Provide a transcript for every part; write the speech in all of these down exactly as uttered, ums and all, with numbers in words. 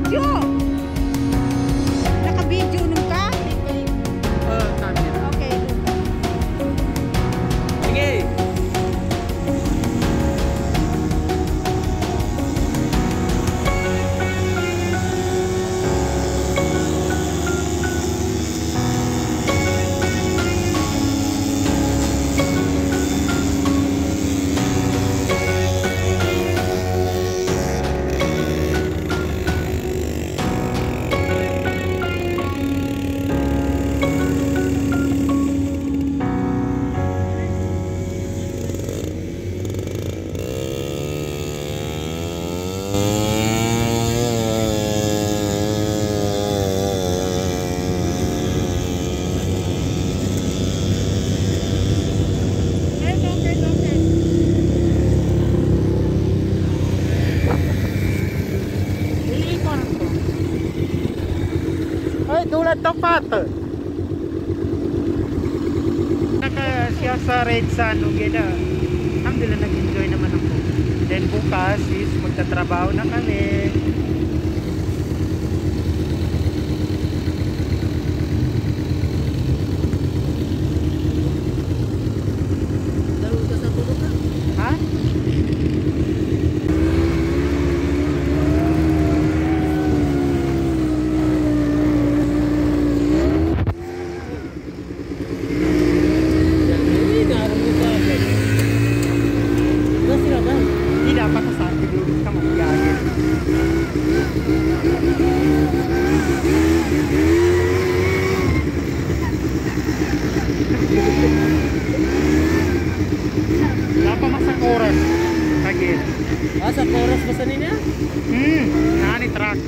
Naka-video. Naka-video nung ka? Oh, camera. Okay. Sige. Ay, tulad tapat. Naka siya sa Red Sun Ugeda. Alhamdulillah, nag-enjoy naman ako. Then bukas is magtatrabaho na kami. Laro ka sa tulog ka? Ha? Hindi dapat sa akin yung ka magyagin. Dapat masak oras. Agad. Ah, sa oras ba sa niya? Hmm, nani truck.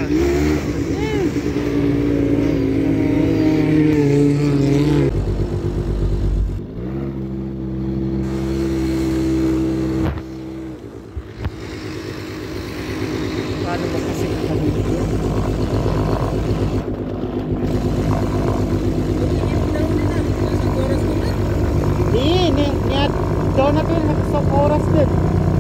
Paano ba kasi nakabili? Di, ni niya doon na din sa oras din.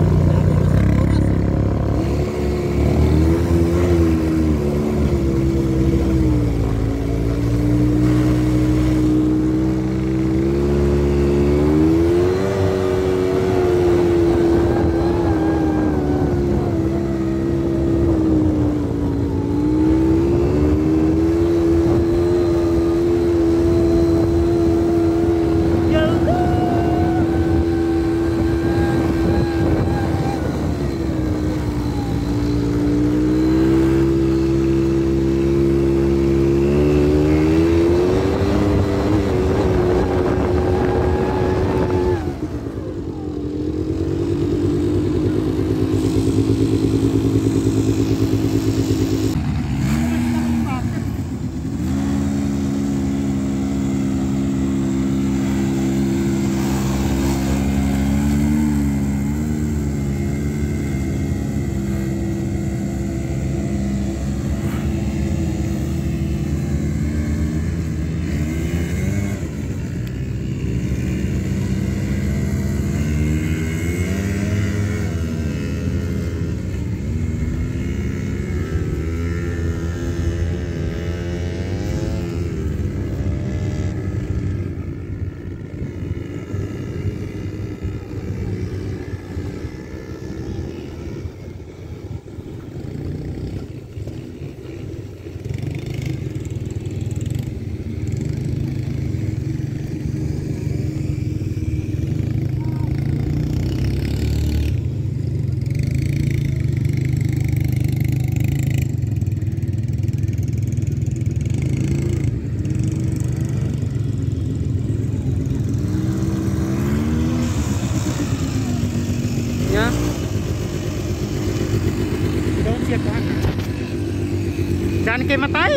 Diyan kayo matay.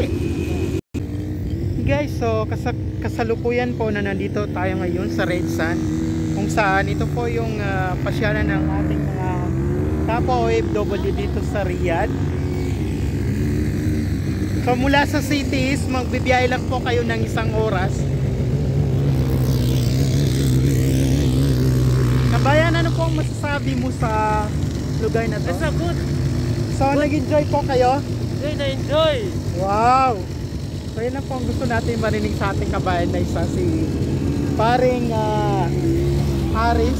Guys, so kas kasalukuyan po na nandito tayo ngayon sa Red Sun, kung saan ito po yung uh, pasyalan ng ating mga kapwa O F W dito sa Riyadh. So mula sa cities, magbibiyahe lang po kayo ng isang oras. Kabayan, ano po ang masasabi mo sa lugar na to? Basta good. So nag-enjoy po kayo? Enjoy na enjoy. Wow! So yun lang po ang gusto natin marinig sa ating kabayan na isa, si paring ah, Aris.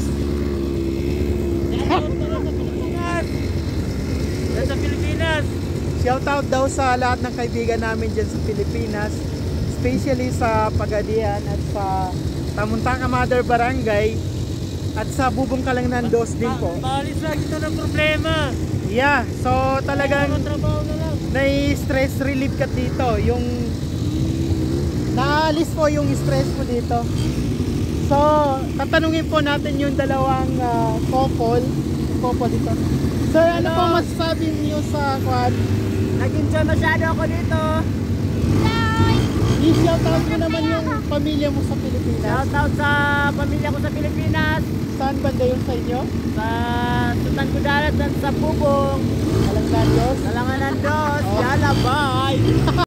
Yan sa Pilipinas. Shout out daw sa lahat ng kaibigan namin dyan sa Pilipinas, especially sa Pagadian at sa Tamuntaka Mother Barangay at sa Bubong Kalangnan Dos din po. Maalis lang ito ng problema. Yeah, so talagang Trabaho na lang. nai-stress relief ka dito. Yung naalis po yung stress po dito. So, tatanungin po natin yung dalawang uh, couple, couple dito. Sir, ano Hello. po masasabi niyo sa kwan? Nag-enjoy masyado ako dito. I-shout out mo naman yung pamilya mo sa Pilipinas. Shout out sa pamilya ko sa Pilipinas. Saan banda yun sa inyo? Sa Sultan Kudarat at sa Bubong. Alang Santos? Kalangan ng Diyos. Oh. Yala, bye!